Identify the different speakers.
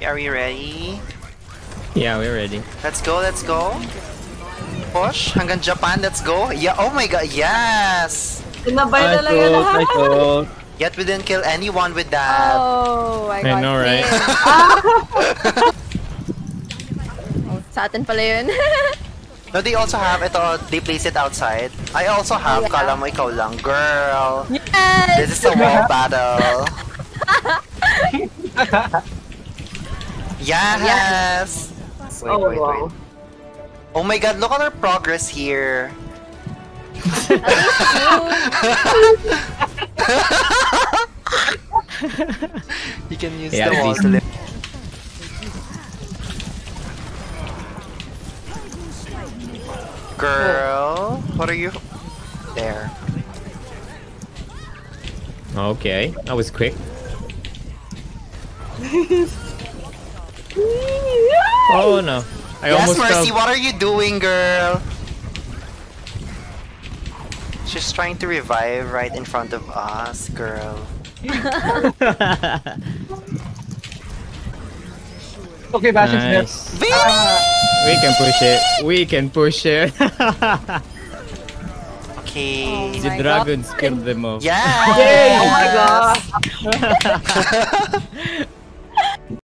Speaker 1: Are we ready?
Speaker 2: Yeah, we're ready.
Speaker 1: Let's go, let's go. Push, hanggang Japan, let's go. Yeah, oh my god, yes!
Speaker 3: Sinabay talaga lahat.
Speaker 2: I thought.
Speaker 1: Yet we didn't kill anyone with that.
Speaker 4: Oh, I got
Speaker 2: know, right?
Speaker 4: Oh, sa atin pala yun.
Speaker 1: No, they also have ito, they place it outside. I also have,
Speaker 4: Yeah.
Speaker 1: kala mo ikaw lang. Girl,
Speaker 4: Yes!
Speaker 1: this is a wall battle. Yes! Wait,
Speaker 3: Oh,
Speaker 1: wait,
Speaker 3: wow.
Speaker 1: wait. Oh my god, look at our progress here. You can use
Speaker 2: Yeah,
Speaker 1: the wall
Speaker 2: please.
Speaker 1: to lift. Girl, what are you? There.
Speaker 2: Okay, that was quick. Oh no. I
Speaker 1: Yes,
Speaker 2: almost
Speaker 1: Mercy,
Speaker 2: fell.
Speaker 1: what are you doing, girl? She's trying to revive right in front of us, girl.
Speaker 5: Okay, Bash is dead.
Speaker 2: Nice.
Speaker 1: Baby!
Speaker 2: We can push it. We can push it.
Speaker 1: Okay.
Speaker 2: The
Speaker 4: my
Speaker 2: dragons killed them all.
Speaker 1: Yeah!
Speaker 3: Oh my god.